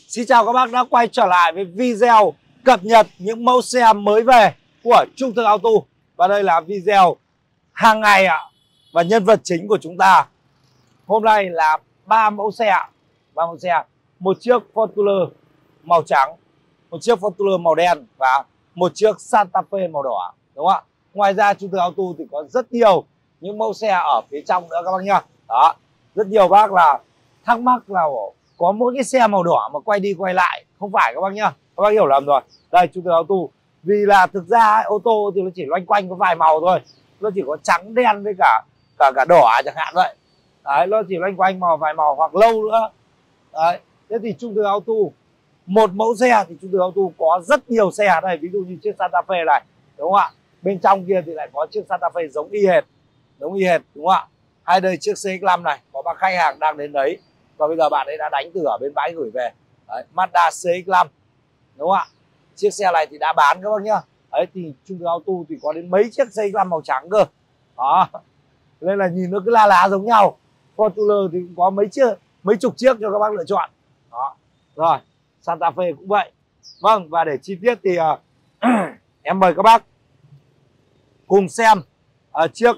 Xin chào các bác đã quay trở lại với video cập nhật những mẫu xe mới về của Trung Thực Auto. Và đây là video hàng ngày ạ. Và nhân vật chính của chúng ta hôm nay là ba mẫu xe. Một chiếc Fortuner màu trắng, một chiếc Fortuner màu đen và một chiếc Santa Fe màu đỏ, đúng không ạ? Ngoài ra Trung Thực Auto thì có rất nhiều những mẫu xe ở phía trong nữa các bác nhá. Đó, rất nhiều bác là thắc mắc là có mỗi cái xe màu đỏ mà quay đi quay lại, không phải các bác nhá, các bác hiểu lầm rồi. Đây Trung Thực Auto, vì là thực ra ấy, ô tô thì nó chỉ loanh quanh có vài màu thôi, nó chỉ có trắng đen với cả đỏ chẳng hạn vậy. Đấy, nó chỉ loanh quanh vài màu hoặc lâu nữa. Đấy, thế thì Trung Thực Auto một mẫu xe thì Trung Thực Auto có rất nhiều xe đây, ví dụ như chiếc Santa Fe này, đúng không ạ? Bên trong kia thì lại có chiếc Santa Fe giống y hệt, đúng không ạ? Hay đây chiếc CX-5 này, có bác khách hàng đang đến đấy và bây giờ bạn ấy đã đánh từ ở bên bãi gửi về. Đấy, Mazda CX-5, đúng không ạ? Chiếc xe này thì đã bán các bác nhá. Đấy thì Trung Thực Auto thì có đến mấy chiếc CX-5 màu trắng cơ. Đó, nên là nhìn nó cứ la lá giống nhau. Fortuner thì cũng có mấy chục chiếc cho các bác lựa chọn. Đó, rồi Santa Fe cũng vậy. Vâng, và để chi tiết thì em mời các bác cùng xem chiếc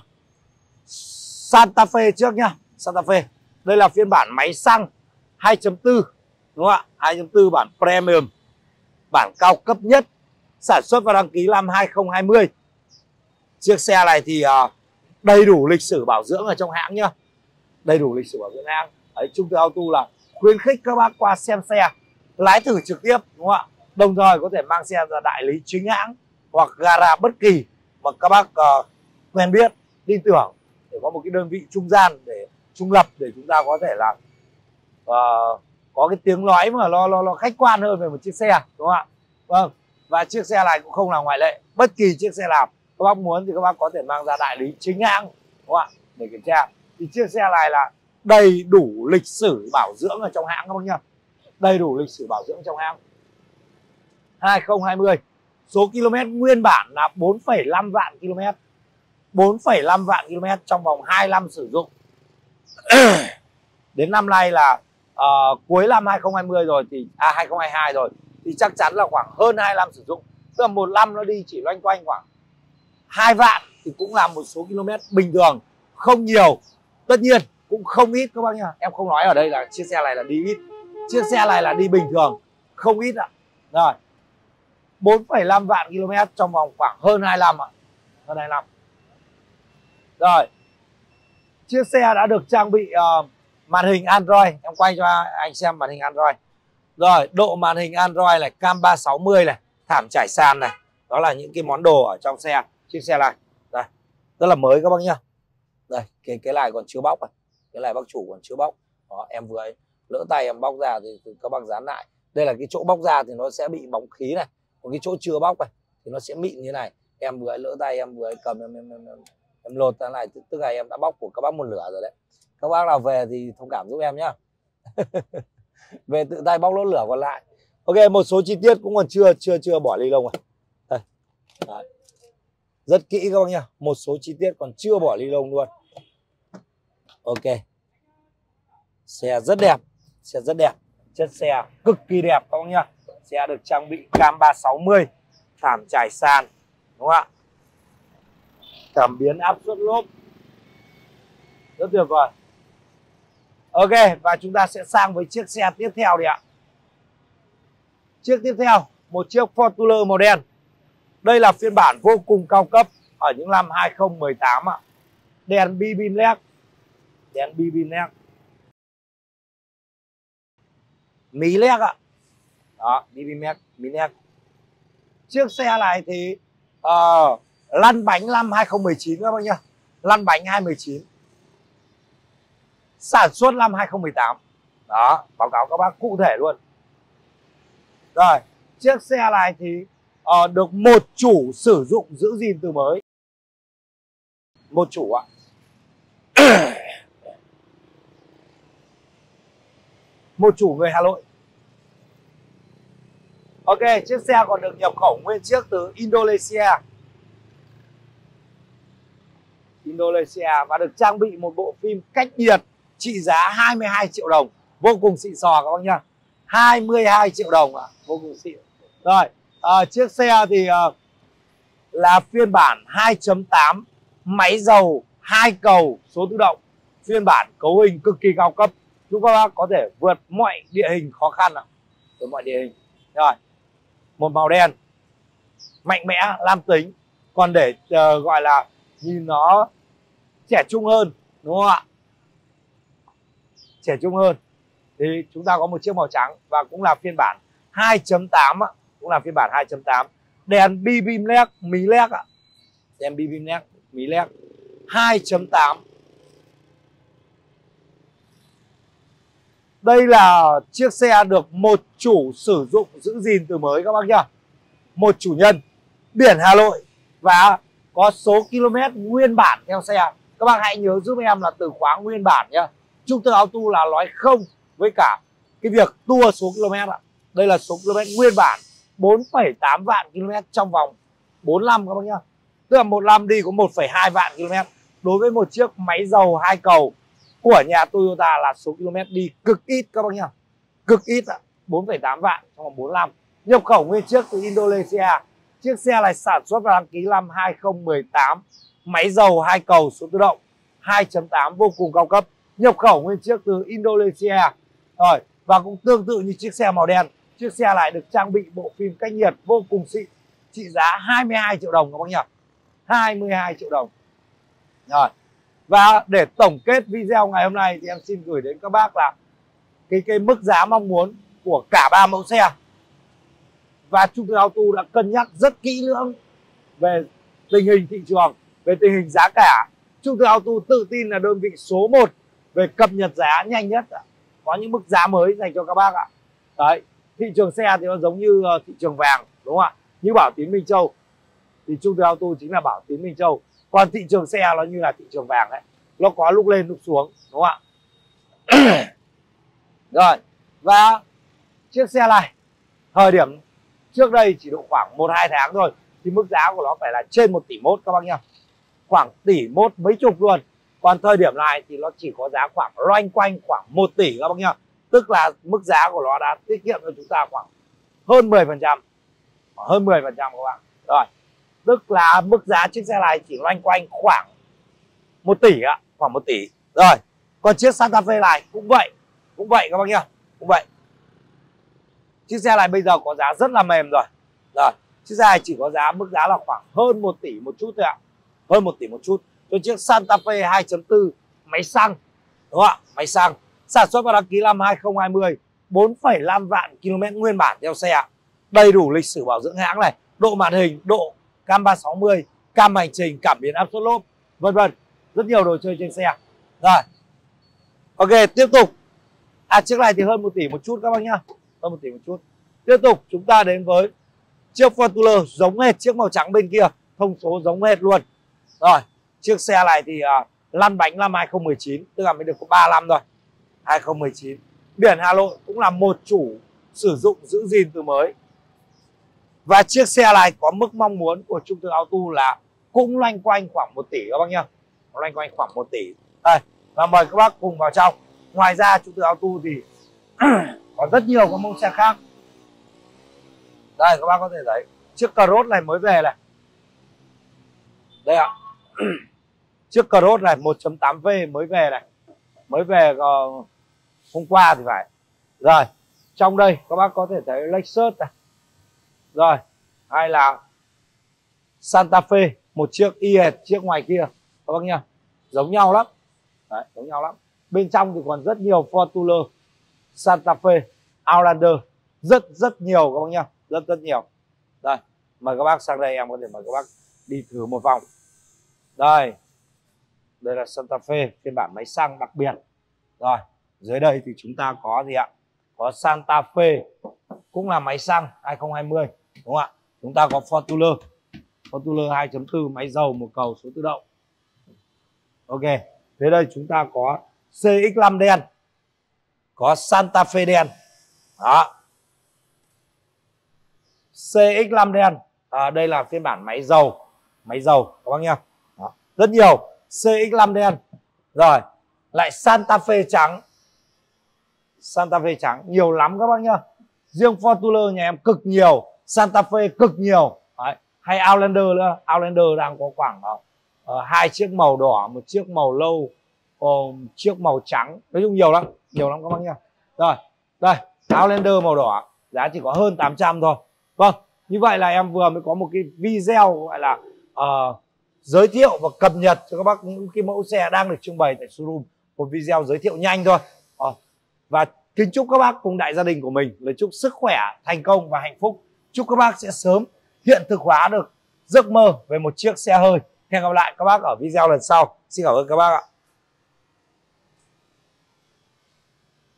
Santa Fe trước nhá. Santa Fe, đây là phiên bản máy xăng 2.4, đúng không ạ? 2.4 bản premium, bản cao cấp nhất, sản xuất và đăng ký năm 2020. Chiếc xe này thì đầy đủ lịch sử bảo dưỡng ở trong hãng nhá, đầy đủ lịch sử bảo dưỡng hãng. Đấy, Trung Thực Auto là khuyến khích các bác qua xem xe, lái thử trực tiếp, đúng không ạ? Đồng thời có thể mang xe ra đại lý chính hãng hoặc gara bất kỳ mà các bác quen biết, tin tưởng, để có một cái đơn vị trung gian, để trung lập, để chúng ta có thể là có cái tiếng nói mà nó khách quan hơn về một chiếc xe, đúng không ạ? Vâng, và chiếc xe này cũng không là ngoại lệ. Bất kỳ chiếc xe nào các bác muốn thì các bác có thể mang ra đại lý chính hãng, đúng không ạ, để kiểm tra. Thì chiếc xe này là đầy đủ lịch sử bảo dưỡng ở trong hãng các bác nhá, đầy đủ lịch sử bảo dưỡng trong hãng. 2020, số km nguyên bản là 4,5 vạn km, 4,5 vạn km trong vòng 2 năm sử dụng. Đến năm nay là cuối năm 2020 rồi thì 2022 rồi thì chắc chắn là khoảng hơn 2 năm sử dụng. Tức là một năm nó đi chỉ loanh quanh khoảng 2 vạn thì cũng là một số km bình thường, không nhiều. Tất nhiên cũng không ít các bác nhá. Em không nói ở đây là chiếc xe này là đi ít, chiếc xe này là đi bình thường, không ít ạ. Rồi, 4,5 vạn km trong vòng khoảng hơn 2 năm ạ, hơn 2 năm. Rồi, chiếc xe đã được trang bị màn hình Android. Em quay cho anh xem màn hình Android. Rồi, độ màn hình Android này, cam 360 này, thảm trải sàn này. Đó là những cái món đồ ở trong xe. Chiếc xe này, đây, rất là mới các bác nhá. Đây, cái này còn chưa bóc này. Cái này bác chủ còn chưa bóc. Đó, em vừa ấy, lỡ tay em bóc ra thì các bác dán lại. Đây là cái chỗ bóc ra thì nó sẽ bị bóng khí này. Còn cái chỗ chưa bóc này thì nó sẽ mịn như này. Em vừa ấy, lỡ tay em vừa ấy cầm em lột ra này, tức là em đã bóc của các bác một lửa rồi đấy. Các bác nào về thì thông cảm giúp em nhá. Về tự tay bóc lỗ lửa còn lại. Ok, một số chi tiết cũng còn chưa bỏ ly lông này. Đây. Đấy. Rất kỹ các bác nhá, một số chi tiết còn chưa bỏ ly lông luôn. Ok, xe rất đẹp, xe rất đẹp, chất xe cực kỳ đẹp các bác nhá. Xe được trang bị cam 360, thảm trải sàn, đúng không ạ? Cảm biến áp suất lốp, rất tuyệt vời. Ok, và chúng ta sẽ sang với chiếc xe tiếp theo đi ạ. Chiếc tiếp theo, một chiếc Fortuner màu đen. Đây là phiên bản vô cùng cao cấp ở những năm 2018 ạ. Đèn bi bin LED, đèn bi bin LED, mí LED ạ. Đó, bi bin LED, mí LED. Chiếc xe này thì lăn bánh năm 2019 các bác nhá, lăn bánh 2019, sản xuất năm 2018. Đó, báo cáo các bác cụ thể luôn. Rồi, chiếc xe này thì được một chủ sử dụng giữ gìn từ mới. Một chủ ạ. Một chủ người Hà Nội. Ok, chiếc xe còn được nhập khẩu nguyên chiếc từ Indonesia. Và được trang bị một bộ phim cách nhiệt trị giá 22 triệu đồng. Vô cùng xịn sò các bác nhá. 22 triệu đồng ạ, vô cùng xịn. Rồi, chiếc xe thì là phiên bản 2.8, máy dầu 2 cầu số tự động, phiên bản cấu hình cực kỳ cao cấp, giúp các bác có thể vượt mọi địa hình khó khăn ạ, vượt mọi địa hình. Rồi, một màu đen mạnh mẽ, nam tính, còn để gọi là nhìn nó trẻ trung hơn, đúng không ạ? Trẻ trung hơn thì chúng ta có một chiếc màu trắng và cũng là phiên bản 2.8 ạ, cũng là phiên bản 2.8, đèn bi bim led mí led ạ, đèn bi bim led mí led 2.8. Đây là chiếc xe được một chủ sử dụng giữ gìn từ mới các bác nhá, một chủ nhân, biển Hà Nội và có số km nguyên bản theo xe. Các bác hãy nhớ giúp em là từ khóa nguyên bản nhá. Trung Tường Auto là nói không với cả cái việc tua số km ạ. Đây là số km nguyên bản, 4,8 vạn km trong vòng 4 năm các bác nhá. Tức là một năm đi có 1,2 vạn km. Đối với một chiếc máy dầu 2 cầu của nhà Toyota là số km đi cực ít các bác nhá. Cực ít ạ, 4,8 vạn trong vòng 4 năm. Nhập khẩu nguyên chiếc từ Indonesia. Chiếc xe này sản xuất và đăng ký năm 2018. Máy dầu 2 cầu số tự động 2.8 vô cùng cao cấp. Nhập khẩu nguyên chiếc từ Indonesia. Rồi, và cũng tương tự như chiếc xe màu đen, chiếc xe này được trang bị bộ phim cách nhiệt vô cùng xịn, trị giá 22 triệu đồng các bác nhỉ. 22 triệu đồng. Rồi. Và để tổng kết video ngày hôm nay thì em xin gửi đến các bác là cái mức giá mong muốn của cả 3 mẫu xe. Và Trung Tường Auto đã cân nhắc rất kỹ lưỡng về tình hình thị trường, về tình hình giá cả. Trung Tường Auto tự tin là đơn vị số 1 về cập nhật giá nhanh nhất, có những mức giá mới dành cho các bác ạ. Đấy, thị trường xe thì nó giống như thị trường vàng, đúng không ạ? Như Bảo Tín Minh Châu thì Trung Tường Auto chính là Bảo Tín Minh Châu. Còn thị trường xe nó như là thị trường vàng đấy, nó có lúc lên lúc xuống, đúng không ạ? Rồi, và chiếc xe này thời điểm trước đây chỉ độ khoảng 1-2 tháng thôi thì mức giá của nó phải là trên 1,1 tỷ các bác nhá, khoảng 1,1 tỷ mấy chục luôn. Còn thời điểm này thì nó chỉ có giá khoảng loanh quanh khoảng 1 tỷ các bác nhá, tức là mức giá của nó đã tiết kiệm cho chúng ta khoảng hơn 10%, hơn 10% các bạn. Rồi, tức là mức giá chiếc xe này chỉ loanh quanh khoảng 1 tỷ ạ, khoảng 1 tỷ. Rồi, còn chiếc Santa Fe này cũng vậy các bác nhá, cũng vậy. Chiếc xe này bây giờ có giá rất là mềm rồi. Rồi, chiếc xe này chỉ có mức giá là khoảng hơn 1 tỷ một chút thôi ạ, hơn 1 tỷ một chút cho chiếc Santa Fe 2.4 máy xăng, đúng không ạ? Máy xăng sản xuất và đăng ký năm 2020, 4,5 vạn km nguyên bản theo xe, đầy đủ lịch sử bảo dưỡng hãng này, độ màn hình, độ cam 360, cam hành trình, cảm biến áp suất lốp, vân vân, rất nhiều đồ chơi trên xe. Rồi, ok, tiếp tục. Chiếc này thì hơn 1 tỷ một chút các bác nhá, hơn 1 tỷ một chút. Tiếp tục chúng ta đến với chiếc Fortuner giống hệt chiếc màu trắng bên kia, thông số giống hệt luôn. Rồi, chiếc xe này thì lăn bánh năm 2019, tức là mới được có 3 năm rồi, 2019. Biển Hà Nội cũng là một chủ sử dụng giữ gìn từ mới. Và chiếc xe này có mức mong muốn của Trung Tường Auto là cũng loanh quanh khoảng 1 tỷ các bác nhá, loanh quanh khoảng 1 tỷ. Đây, và mời các bác cùng vào trong. Ngoài ra Trung Tường Auto thì có rất nhiều các mẫu xe khác. Đây các bác có thể thấy chiếc Cross này mới về này. Đây ạ. Chiếc Cross này 1.8V mới về này. Mới về hôm qua thì phải. Rồi, trong đây các bác có thể thấy Lexus này. Rồi, hay là Santa Fe, một chiếc y hệt chiếc ngoài kia các bác nhá. Giống nhau lắm. Đấy, giống nhau lắm. Bên trong thì còn rất nhiều Fortuner, Santa Fe, Outlander, rất nhiều các bác nhá, rất nhiều. Đây, mời các bác sang đây, em có thể mời các bác đi thử một vòng. Đây, đây là Santa Fe phiên bản máy xăng đặc biệt. Rồi, dưới đây thì chúng ta có gì ạ? Có Santa Fe cũng là máy xăng 2020, đúng không ạ? Chúng ta có Fortuner 2.4 máy dầu một cầu số tự động. Ok, thế đây chúng ta có CX-5 đen, có Santa Fe đen. Đó, CX-5 đen, đây là phiên bản máy dầu các bác nhá. Đó, rất nhiều CX-5 đen. Rồi, lại Santa Fe trắng, Santa Fe trắng nhiều lắm các bác nhá. Riêng Fortuner nhà em cực nhiều, Santa Fe cực nhiều. Đấy. Hay Outlander nữa, Outlander đang có khoảng 2 chiếc màu đỏ, một chiếc màu lâu, chiếc màu trắng, nói chung nhiều lắm các bác nhá. Rồi đây Outlander màu đỏ giá chỉ có hơn 800 thôi. Vâng, như vậy là em vừa mới có một cái video gọi là giới thiệu và cập nhật cho các bác những cái mẫu xe đang được trưng bày tại showroom. Một video giới thiệu nhanh thôi. Và kính chúc các bác cùng đại gia đình của mình lời chúc sức khỏe, thành công và hạnh phúc. Chúc các bác sẽ sớm hiện thực hóa được giấc mơ về một chiếc xe hơi. Hẹn gặp lại các bác ở video lần sau. Xin cảm ơn các bác ạ.